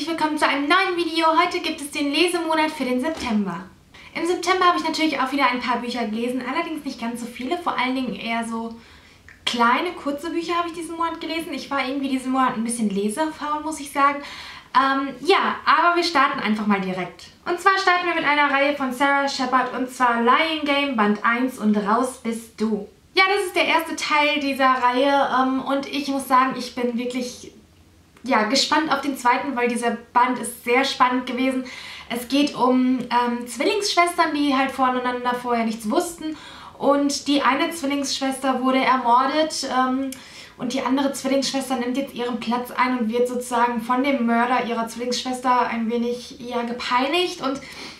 herzlich willkommen zu einem neuen Video. Heute gibt es den Lesemonat für den September. Im September habe ich natürlich auch wieder ein paar Bücher gelesen, allerdings nicht ganz so viele, vor allen Dingen eher so kleine, kurze Bücher habe ich diesen Monat gelesen. Ich war irgendwie diesen Monat ein bisschen lesefaul, muss ich sagen. Ja, aber wir starten einfach mal direkt. Und zwar starten wir mit einer Reihe von Sarah Shepard und zwar Lying Game Band 1 und Raus bist du. Ja, das ist der erste Teil dieser Reihe und ich muss sagen, ich bin wirklich gespannt auf den zweiten, weil dieser Band ist sehr spannend gewesen. Es geht um Zwillingsschwestern, die halt voneinander vorher nichts wussten und die eine Zwillingsschwester wurde ermordet und die andere Zwillingsschwester nimmt jetzt ihren Platz ein und wird sozusagen von dem Mörder ihrer Zwillingsschwester ein wenig gepeinigt und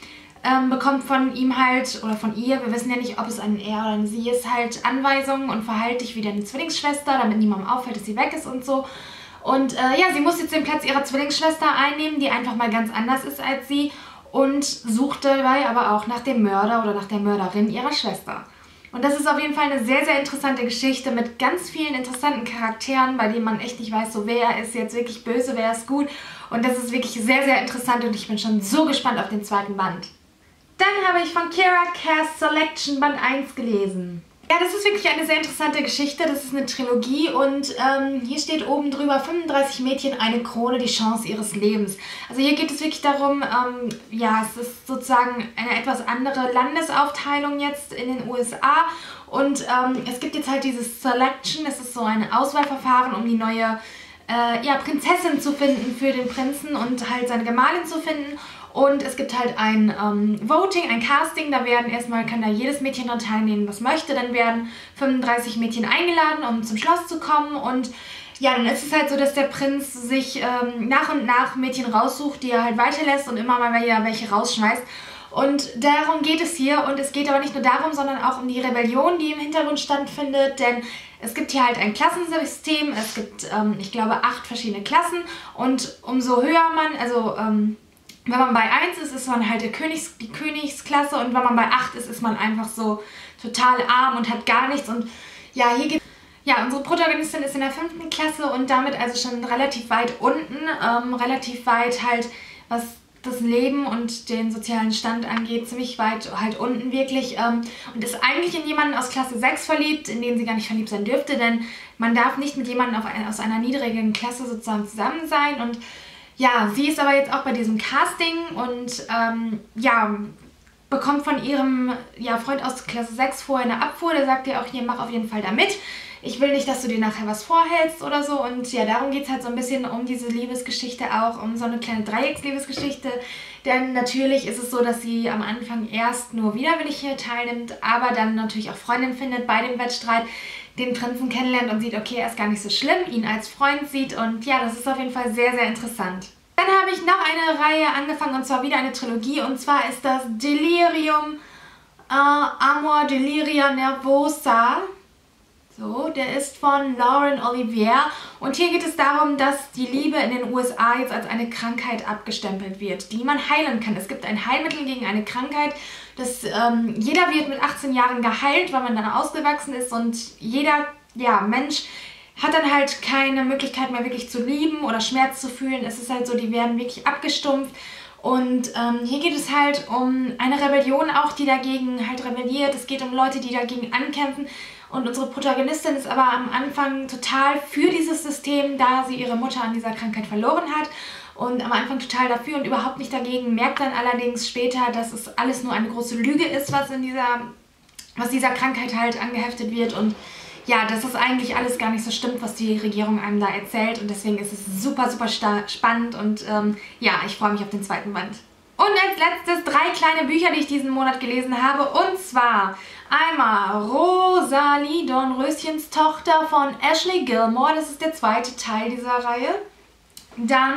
bekommt von ihm halt, oder von ihr, wir wissen ja nicht, ob es ein er oder ein sie ist, halt Anweisungen und verhalte dich wie deine Zwillingsschwester, damit niemandem auffällt, dass sie weg ist und so. Und ja, sie muss jetzt den Platz ihrer Zwillingsschwester einnehmen, die einfach mal ganz anders ist als sie und sucht dabei aber auch nach dem Mörder oder nach der Mörderin ihrer Schwester. Und das ist auf jeden Fall eine sehr, sehr interessante Geschichte mit ganz vielen interessanten Charakteren, bei denen man echt nicht weiß, so wer ist jetzt wirklich böse, wer ist gut. Und das ist wirklich sehr, sehr interessant und ich bin schon so gespannt auf den zweiten Band. Dann habe ich von Kiera Cass Selection Band 1 gelesen. Ja, das ist wirklich eine sehr interessante Geschichte. Das ist eine Trilogie und hier steht oben drüber 35 Mädchen, eine Krone, die Chance ihres Lebens. Also hier geht es wirklich darum, ja, es ist sozusagen eine etwas andere Landesaufteilung jetzt in den USA und es gibt jetzt halt dieses Selection, das ist so ein Auswahlverfahren, um die neue Prinzessin zu finden für den Prinzen und halt seine Gemahlin zu finden. Und es gibt halt ein Voting, ein Casting, da werden erstmal, kann da jedes Mädchen daran teilnehmen, was möchte. Dann werden 35 Mädchen eingeladen, um zum Schloss zu kommen. Und ja, dann ist es halt so, dass der Prinz sich nach und nach Mädchen raussucht, die er halt weiterlässt und immer mal wieder welche rausschmeißt. Und darum geht es hier. Und es geht aber nicht nur darum, sondern auch um die Rebellion, die im Hintergrund stattfindet. Denn es gibt hier halt ein Klassensystem. Es gibt, ich glaube, 8 verschiedene Klassen. Und umso höher man, also wenn man bei 1 ist, ist man halt die Königsklasse und wenn man bei 8 ist, ist man einfach so total arm und hat gar nichts. Und ja, hier geht unsere Protagonistin ist in der 5. Klasse und damit also schon relativ weit unten, relativ weit halt, was das Leben und den sozialen Stand angeht, ziemlich weit halt unten wirklich und ist eigentlich in jemanden aus Klasse 6 verliebt, in den sie gar nicht verliebt sein dürfte, denn man darf nicht mit jemandem aus einer niedrigen Klasse sozusagen zusammen sein und ja, sie ist aber jetzt auch bei diesem Casting und bekommt von ihrem Freund aus Klasse 6 vorher eine Abfuhr. Der sagt ihr auch, hier, mach auf jeden Fall da mit. Ich will nicht, dass du dir nachher was vorhältst oder so. Und ja, darum geht es halt so ein bisschen um diese Liebesgeschichte auch, um so eine kleine Dreiecksliebesgeschichte. Denn natürlich ist es so, dass sie am Anfang erst nur widerwillig hier teilnimmt, aber dann natürlich auch Freundin findet bei dem Wettstreit, den Prinzen kennenlernt und sieht, okay, er ist gar nicht so schlimm, ihn als Freund sieht und ja, das ist auf jeden Fall sehr, sehr interessant. Dann habe ich noch eine Reihe angefangen und zwar wieder eine Trilogie und zwar ist das Delirium Amor Deliria Nervosa. So, der ist von Lauren Olivier und hier geht es darum, dass die Liebe in den USA jetzt als eine Krankheit abgestempelt wird, die man heilen kann. Es gibt ein Heilmittel gegen eine Krankheit, jeder wird mit 18 Jahren geheilt, weil man dann ausgewachsen ist und jeder Mensch hat dann halt keine Möglichkeit mehr wirklich zu lieben oder Schmerz zu fühlen. Es ist halt so, die werden wirklich abgestumpft. Und hier geht es halt um eine Rebellion auch, die dagegen halt rebelliert. Es geht um Leute, die dagegen ankämpfen. Und unsere Protagonistin ist aber am Anfang total für dieses System, da sie ihre Mutter an dieser Krankheit verloren hat. Und am Anfang total dafür und überhaupt nicht dagegen, merkt dann allerdings später, dass es alles nur eine große Lüge ist, was dieser Krankheit halt angeheftet wird. Und ja, dass es eigentlich alles gar nicht so stimmt, was die Regierung einem da erzählt. Und deswegen ist es super, super spannend und ja, ich freue mich auf den zweiten Band. Und als letztes 3 kleine Bücher, die ich diesen Monat gelesen habe. Und zwar einmal Rosalie Dornröschens Tochter von Ashley Gilmore. Das ist der zweite Teil dieser Reihe. Dann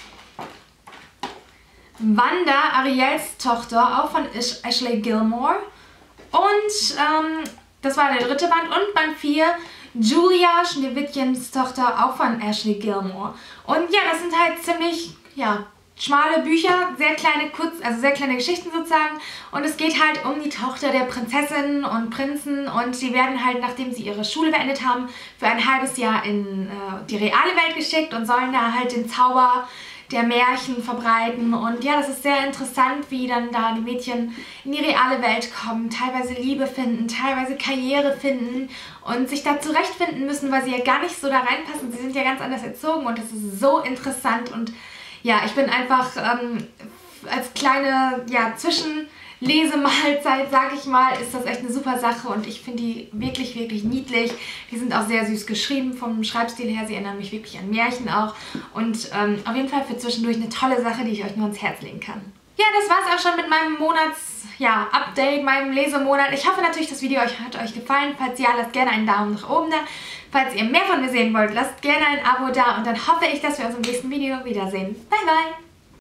Wanda, Ariels Tochter, auch von Ashley Gilmore. Und das war der 3. Band. Und Band 4, Julia, Schneewittchens Tochter, auch von Ashley Gilmore. Und ja, das sind halt ziemlich, schmale Bücher, sehr kleine Geschichten sozusagen. Und es geht halt um die Tochter der Prinzessinnen und Prinzen. Und sie werden halt, nachdem sie ihre Schule beendet haben, für ein halbes Jahr in die reale Welt geschickt und sollen da halt den Zauber der Märchen verbreiten. Und ja, das ist sehr interessant, wie dann da die Mädchen in die reale Welt kommen, teilweise Liebe finden, teilweise Karriere finden und sich da zurechtfinden müssen, weil sie ja gar nicht so da reinpassen. Sie sind ja ganz anders erzogen und das ist so interessant. Und ja, ich bin einfach als kleine Zwischenlesemahlzeit, sag ich mal, ist das echt eine super Sache und ich finde die wirklich, wirklich niedlich. Die sind auch sehr süß geschrieben vom Schreibstil her. Sie erinnern mich wirklich an Märchen auch und auf jeden Fall für zwischendurch eine tolle Sache, die ich euch nur ans Herz legen kann. Ja, das war es auch schon mit meinem Update, meinem Lesemonat. Ich hoffe natürlich, das Video hat euch gefallen. Falls ja, lasst gerne einen Daumen nach oben da. Falls ihr mehr von mir sehen wollt, lasst gerne ein Abo da und dann hoffe ich, dass wir uns im nächsten Video wiedersehen. Bye, bye!